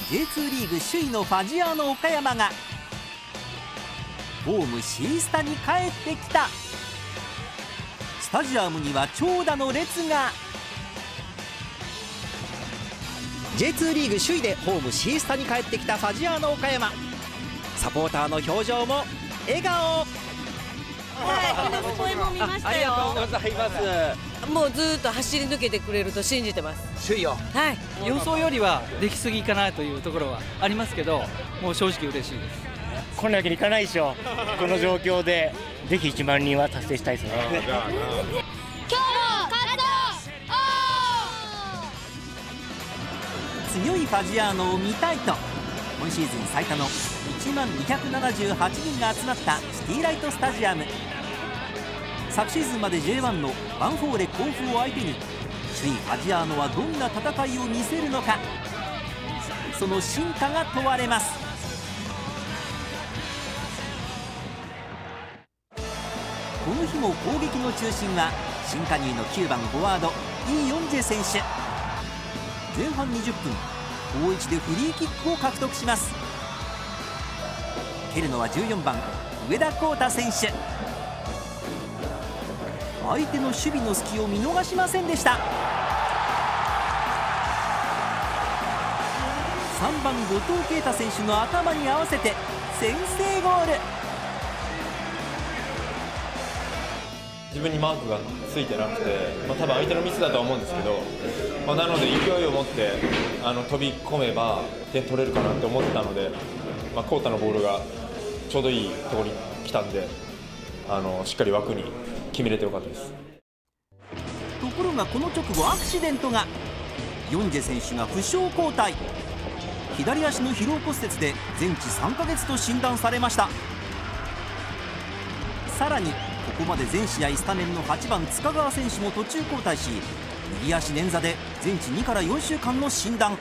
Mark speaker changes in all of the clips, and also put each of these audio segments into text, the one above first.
Speaker 1: J2 リーグ首位のファジアーノ岡山がホーム C スタに帰ってきた。スタジアムには長蛇の列が。 J2 リーグ首位でホーム C スタに帰ってきたファジアーノ岡山。サポーターの表情も笑顔。
Speaker 2: はい、声も見ましたよ。
Speaker 3: ありがとうございます。
Speaker 2: もうずっと走り抜けてくれると信じてます。
Speaker 3: 首位を。
Speaker 2: はい。
Speaker 4: 予想よりはできすぎかなというところはありますけど、もう正直嬉しいです。
Speaker 5: こんなわけにいかないでしょ。この状況でぜひ1万人は達成したいですね。
Speaker 6: 今日も勝つ
Speaker 1: 強いファジアーノを見たいと今シーズン最多の1万278人が集まったシティライトスタジアム。昨シーズンまで J1 のヴァンフォーレ甲府を相手に首位ファジアーノはどんな戦いを見せるのか、その進化が問われます。この日も攻撃の中心は新加入の9番フォワードイ・ヨンジェ選手。前半20分、大一でフリーキックを獲得します。蹴るのは14番上田浩太選手。相手の守備の隙を見逃しませんでした。3番後藤啓太選手の頭に合わせて先制ゴール。
Speaker 7: 自分にマークがついてなくて、多分相手のミスだとは思うんですけど、なので勢いを持って飛び込めば点取れるかなって思ってたので、浩太のボールがちょうどいいところに来たんで、しっかり枠に決めれてよかったです。
Speaker 1: ところがこの直後アクシデントが。ヨンジェ選手が負傷交代。左足の疲労骨折で全治3ヶ月と診断されました。さらにここまで全試合スタメンの8番塚川選手も途中交代し、右足捻挫で全治2から4週間の診断。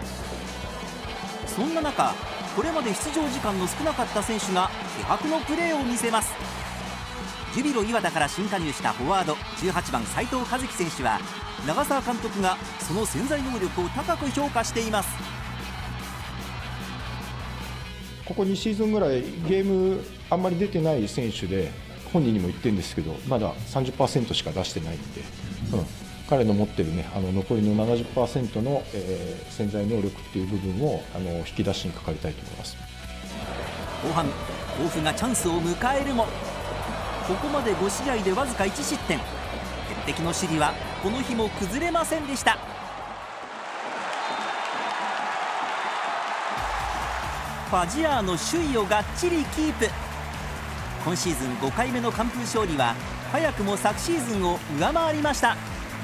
Speaker 1: そんな中、これまで出場時間の少なかった選手が気迫のプレーを見せます。ジュビロ磐田から新加入したフォワード18番斉藤和樹選手は、長澤監督がその潜在能力を高く評価しています。
Speaker 8: ここ2シーズンぐらいゲームあんまり出てない選手で、本人にも言ってるんですけど、まだ 30% しか出してないんで、彼の持ってるね、残りの 70% の、潜在能力っていう部分を引き出しにかかりたいと思います。
Speaker 1: 後半、甲府がチャンスを迎えるも、ここまで5試合でわずか1失点。鉄壁の守備はこの日も崩れませんでした。ファジアーノ首位をがっちりキープ。今シーズン5回目の完封勝利は早くも昨シーズンを上回りました。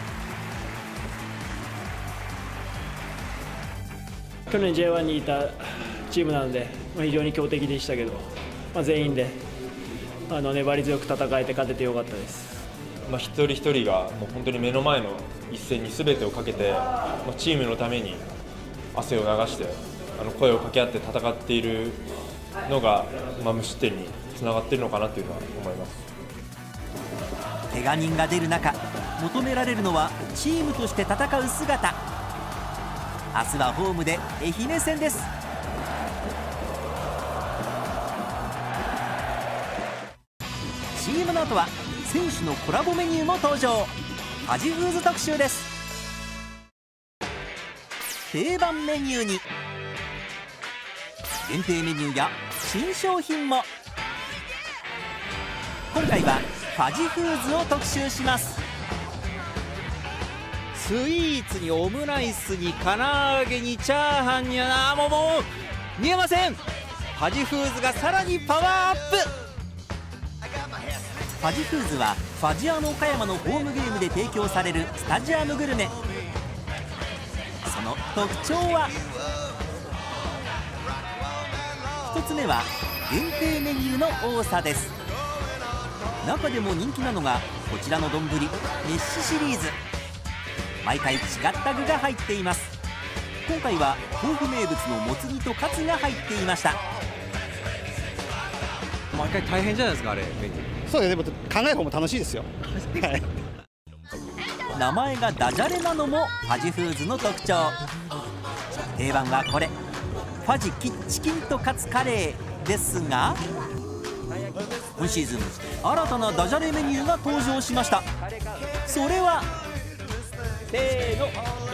Speaker 9: 去年 J1 にいたチームなので、非常に強敵でしたけど、全員で粘り強く戦えて勝ててよかったです。
Speaker 7: 一人一人がもう本当に目の前の一戦に全てをかけて、チームのために汗を流して声を掛け合って戦っているのが、無失点につながっているのかなというのは思います。
Speaker 1: 怪我人が出る中、求められるのはチームとして戦う姿。明日はホームで愛媛戦です。CM の後は選手のコラボメニューも登場。ファジフーズ特集です。定番メニューに限定メニューや新商品も。今回はファジフーズを特集します。
Speaker 3: スイーツにオムライスに唐揚げにチャーハンにもう見えません。ファジフーズがさらにパワーアップ。
Speaker 1: ファジフーズはファジアーノ岡山のホームゲームで提供されるスタジアムグルメ。その特徴は、1つ目は限定メニューの多さです。中でも人気なのがこちらの丼メッシシリーズ。毎回違った具が入っています。今回は甲府名物のもつ煮とカツが入っていました。
Speaker 3: 毎回大変じゃないですか、あれメニュー。
Speaker 5: そうですね、でも考える方も楽しいですよ。はい、
Speaker 1: 名前がダジャレなのもファジフーズの特徴。定番はこれ、 ファジチキンとカツカレーですが、今シーズン新たなダジャレメニューが登場しました。それはせーの、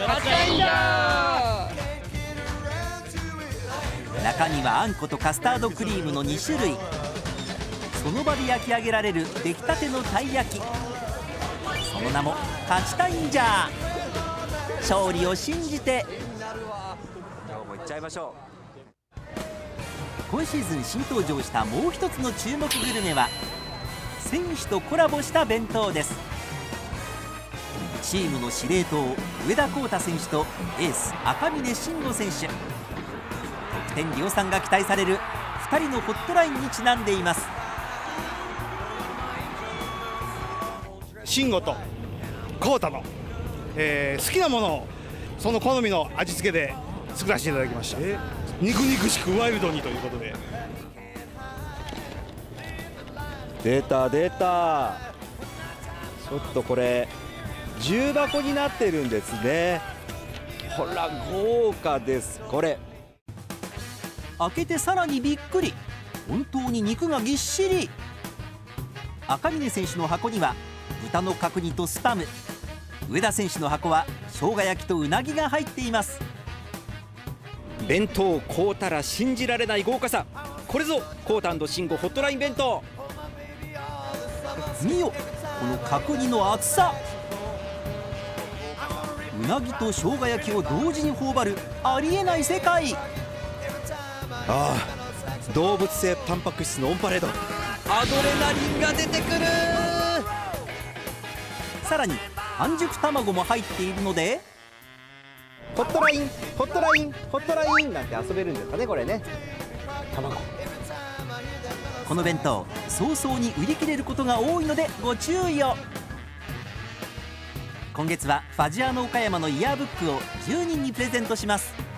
Speaker 1: 中にはあんことカスタードクリームの2種類、その場で焼き上げられる出来たてのたい焼き、その名も勝ちたいんじゃー。勝利を信じて今日もいっちゃいましょう。今シーズン新登場したもう一つの注目グルメは選手とコラボした弁当です。チームの司令塔上田浩太選手とエース赤嶺慎吾選手、得点量産が期待される2人のホットラインにちなんでいます。
Speaker 10: 慎吾と浩太の、好きなものをその好みの味付けで作らせていただきました。肉々しくワイルドにということで。
Speaker 3: 出た出た。ちょっとこれ重箱になってるんですね。ほら豪華です。これ
Speaker 1: 開けてさらにびっくり、本当に肉がぎっしり。赤嶺選手の箱には豚の角煮とスパム、上田選手の箱は生姜焼きとうなぎが入っています。
Speaker 3: 弁当買うたら信じられない豪華さ、これぞコータ&慎吾ホットライン弁当。
Speaker 1: 見よこの角煮の厚さ。うなぎと生姜焼きを同時に頬張るありえない世界。
Speaker 3: ああ、動物性タンパク質のオンパレード、アドレナリンが出てくる。
Speaker 1: さらに半熟卵も入っているので
Speaker 3: ホットラインホットラインホットラインなんて遊べるんですかね、これね。卵、
Speaker 1: この弁当早々に売り切れることが多いのでご注意を。今月はファジアーノ岡山のイヤーブックを10人にプレゼントします。